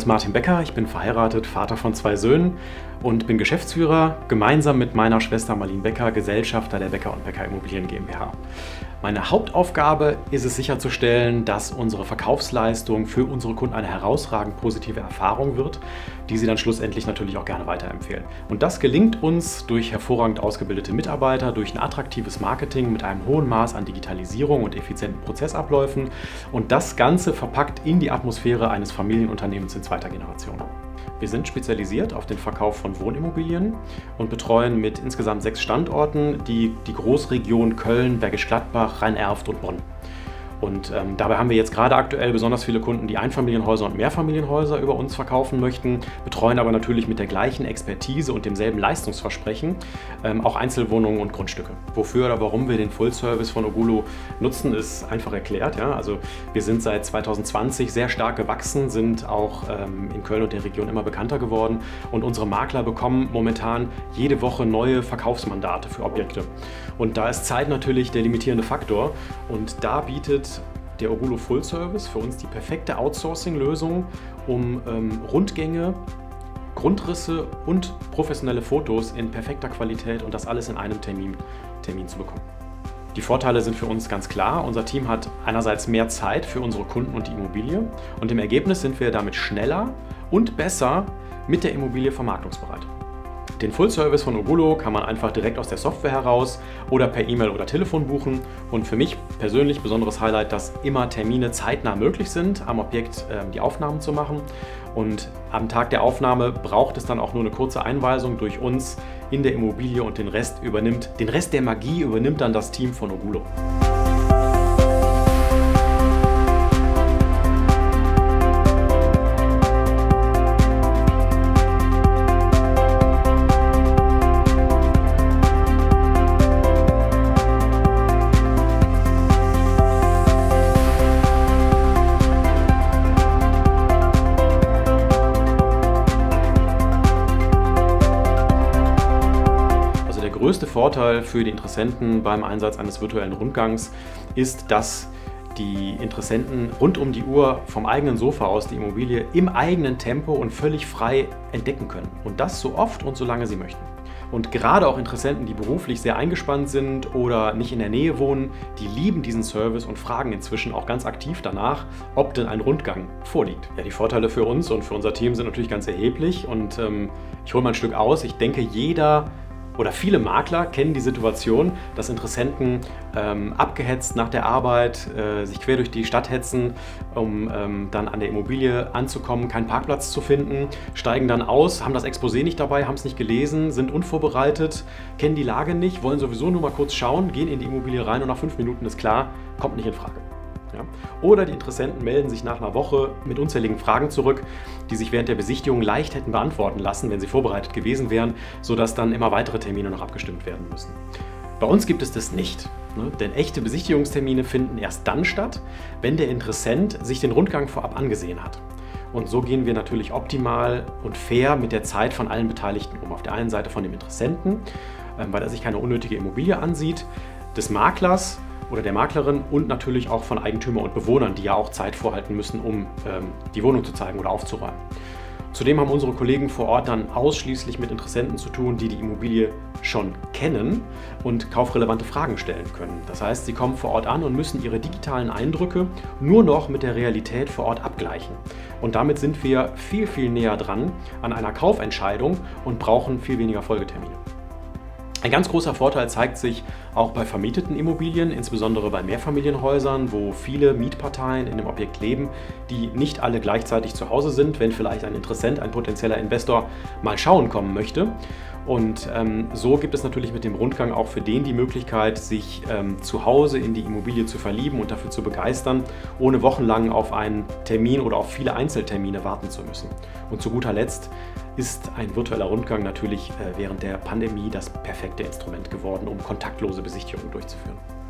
ist Martin Becker, ich bin verheiratet, Vater von 2 Söhnen und bin Geschäftsführer, gemeinsam mit meiner Schwester Marlene Becker, Gesellschafter der Becker & Becker Immobilien GmbH. Meine Hauptaufgabe ist es sicherzustellen, dass unsere Verkaufsleistung für unsere Kunden eine herausragend positive Erfahrung wird, die sie dann schlussendlich natürlich auch gerne weiterempfehlen. Und das gelingt uns durch hervorragend ausgebildete Mitarbeiter, durch ein attraktives Marketing mit einem hohen Maß an Digitalisierung und effizienten Prozessabläufen und das Ganze verpackt in die Atmosphäre eines Familienunternehmens in 2. Generation. Wir sind spezialisiert auf den Verkauf von Wohnimmobilien und betreuen mit insgesamt 6 Standorten die Großregion Köln, Bergisch Gladbach, Rhein-Erft und Bonn. Und dabei haben wir jetzt gerade aktuell besonders viele Kunden, die Einfamilienhäuser und Mehrfamilienhäuser über uns verkaufen möchten, betreuen aber natürlich mit der gleichen Expertise und demselben Leistungsversprechen auch Einzelwohnungen und Grundstücke. Wofür oder warum wir den Full-Service von Ogulo nutzen, ist einfach erklärt. Ja? Also wir sind seit 2020 sehr stark gewachsen, sind auch in Köln und der Region immer bekannter geworden und unsere Makler bekommen momentan jede Woche neue Verkaufsmandate für Objekte. Und da ist Zeit natürlich der limitierende Faktor und da bietet der Ogulo Full Service für uns die perfekte Outsourcing-Lösung, um Rundgänge, Grundrisse und professionelle Fotos in perfekter Qualität und das alles in einem Termin zu bekommen. Die Vorteile sind für uns ganz klar. Unser Team hat einerseits mehr Zeit für unsere Kunden und die Immobilie und im Ergebnis sind wir damit schneller und besser mit der Immobilie vermarktungsbereit. Den Full-Service von Ogulo kann man einfach direkt aus der Software heraus oder per E-Mail oder Telefon buchen. Und für mich persönlich besonderes Highlight, dass immer Termine zeitnah möglich sind, am Objekt die Aufnahmen zu machen. Und am Tag der Aufnahme braucht es dann auch nur eine kurze Einweisung durch uns in der Immobilie und den Rest der Magie übernimmt dann das Team von Ogulo. Der größte Vorteil für die Interessenten beim Einsatz eines virtuellen Rundgangs ist, dass die Interessenten rund um die Uhr vom eigenen Sofa aus die Immobilie im eigenen Tempo und völlig frei entdecken können. Und das so oft und so lange sie möchten. Und gerade auch Interessenten, die beruflich sehr eingespannt sind oder nicht in der Nähe wohnen, die lieben diesen Service und fragen inzwischen auch ganz aktiv danach, ob denn ein Rundgang vorliegt. Ja, die Vorteile für uns und für unser Team sind natürlich ganz erheblich und ich hole mal ein Stück aus. Ich denke, viele Makler kennen die Situation, dass Interessenten abgehetzt nach der Arbeit sich quer durch die Stadt hetzen, um dann an der Immobilie anzukommen, keinen Parkplatz zu finden, steigen dann aus, haben das Exposé nicht dabei, haben es nicht gelesen, sind unvorbereitet, kennen die Lage nicht, wollen sowieso nur mal kurz schauen, gehen in die Immobilie rein und nach 5 Minuten ist klar, kommt nicht in Frage. Ja. Oder die Interessenten melden sich nach einer Woche mit unzähligen Fragen zurück, die sich während der Besichtigung leicht hätten beantworten lassen, wenn sie vorbereitet gewesen wären, sodass dann immer weitere Termine noch abgestimmt werden müssen. Bei uns gibt es das nicht, denn echte Besichtigungstermine finden erst dann statt, wenn der Interessent sich den Rundgang vorab angesehen hat. Und so gehen wir natürlich optimal und fair mit der Zeit von allen Beteiligten um. Auf der einen Seite von dem Interessenten, weil er sich keine unnötige Immobilie ansieht, des Maklers oder der Maklerin und natürlich auch von Eigentümer und Bewohnern, die ja auch Zeit vorhalten müssen, um die Wohnung zu zeigen oder aufzuräumen. Zudem haben unsere Kollegen vor Ort dann ausschließlich mit Interessenten zu tun, die die Immobilie schon kennen und kaufrelevante Fragen stellen können. Das heißt, sie kommen vor Ort an und müssen ihre digitalen Eindrücke nur noch mit der Realität vor Ort abgleichen. Und damit sind wir viel, viel näher dran an einer Kaufentscheidung und brauchen viel weniger Folgetermine. Ein ganz großer Vorteil zeigt sich auch bei vermieteten Immobilien, insbesondere bei Mehrfamilienhäusern, wo viele Mietparteien in dem Objekt leben, die nicht alle gleichzeitig zu Hause sind, wenn vielleicht ein Interessent, ein potenzieller Investor mal schauen kommen möchte. Und so gibt es natürlich mit dem Rundgang auch für den die Möglichkeit, sich zu Hause in die Immobilie zu verlieben und dafür zu begeistern, ohne wochenlang auf einen Termin oder auf viele Einzeltermine warten zu müssen. Und zu guter Letzt ist ein virtueller Rundgang natürlich während der Pandemie das perfekte Instrument geworden, um kontaktlose Besichtigungen durchzuführen.